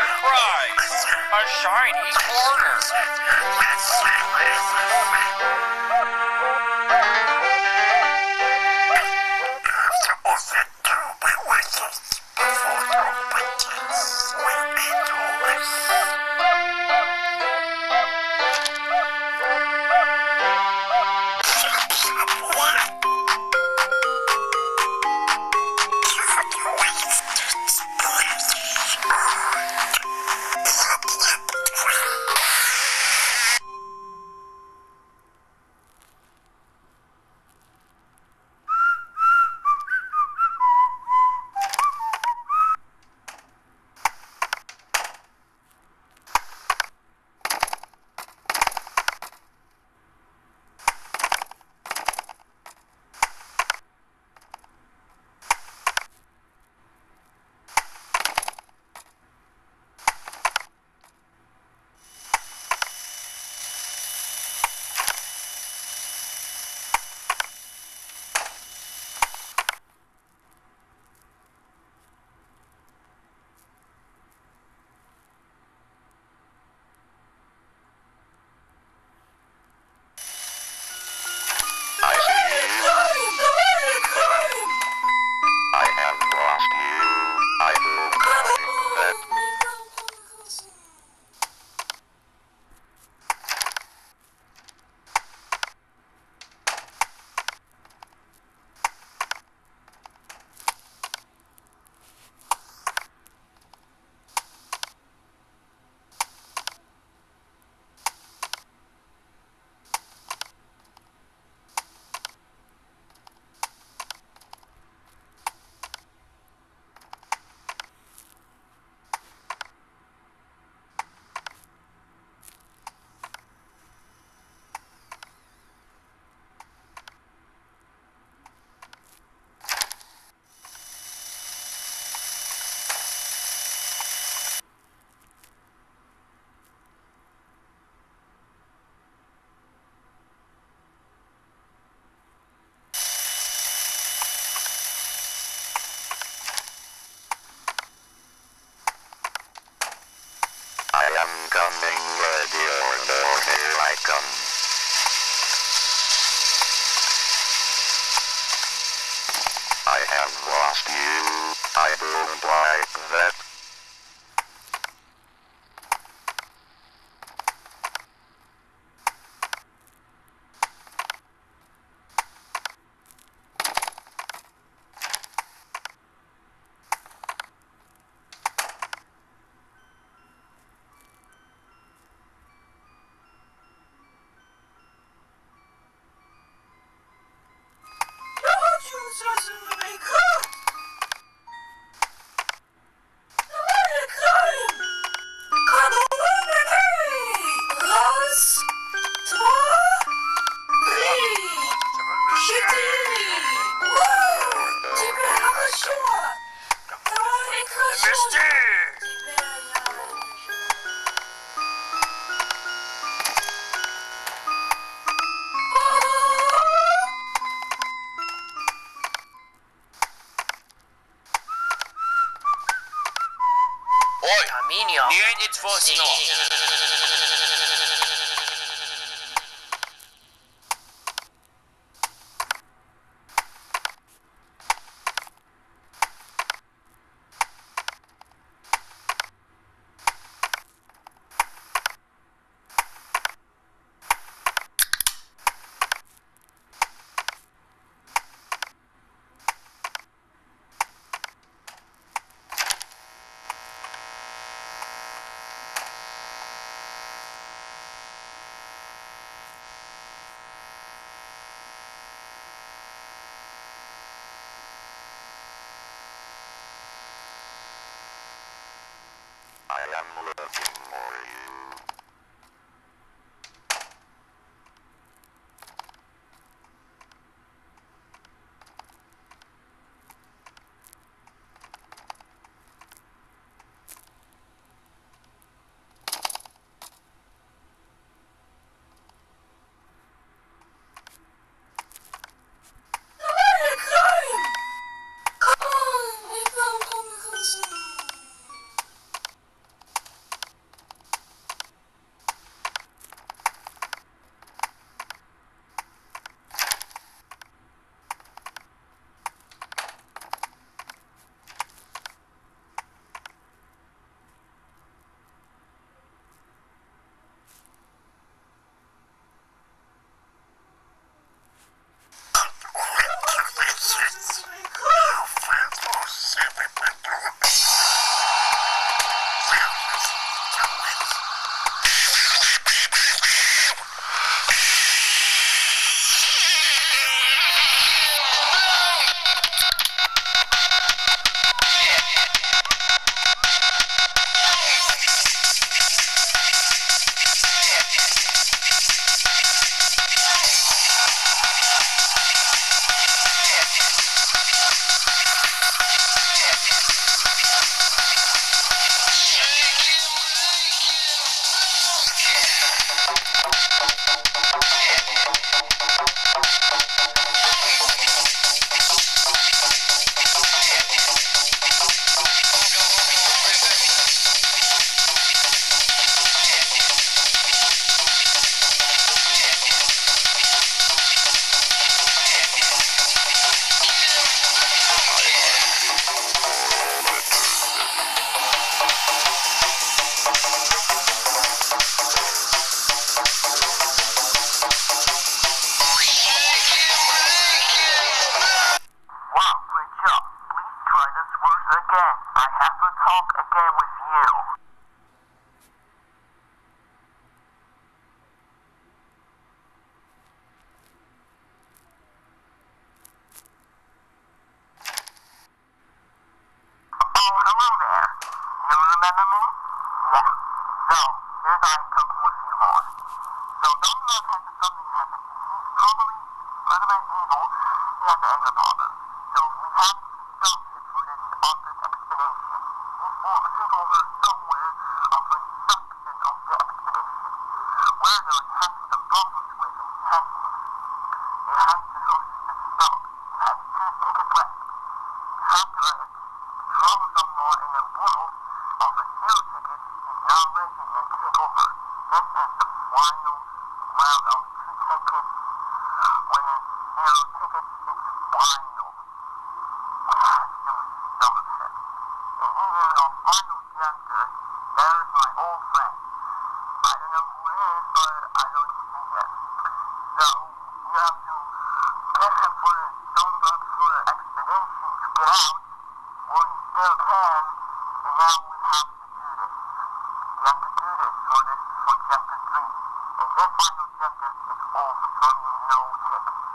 prize! A shiny quarter! I have lost you. I don't like that. Nie tworzno! I am looking for you. here's I come with you more. So Dumbledore has something happen. He's probably a little bit evil. He has an anger problem. So we have to stop him for this Arthur's expedition. He will sit over somewhere for the section of the expedition. Where there is having some problems with him, he has to go to stop. He has 2 tickets left. You have to travel somewhere in the world of a 0 ticket. He's now ready and take over. This is the final round of 2 tickets. When it's 0 tickets, it's final. We have to stop him. And even our final chapter, there is my old friend. I don't know who it is, but I don't see him. So you have to get him for the Stormblood for the expedition to get out. Well, you still can, and now we have to do this. We have to do this for chapter 3. And this final chapter is all from no ticket.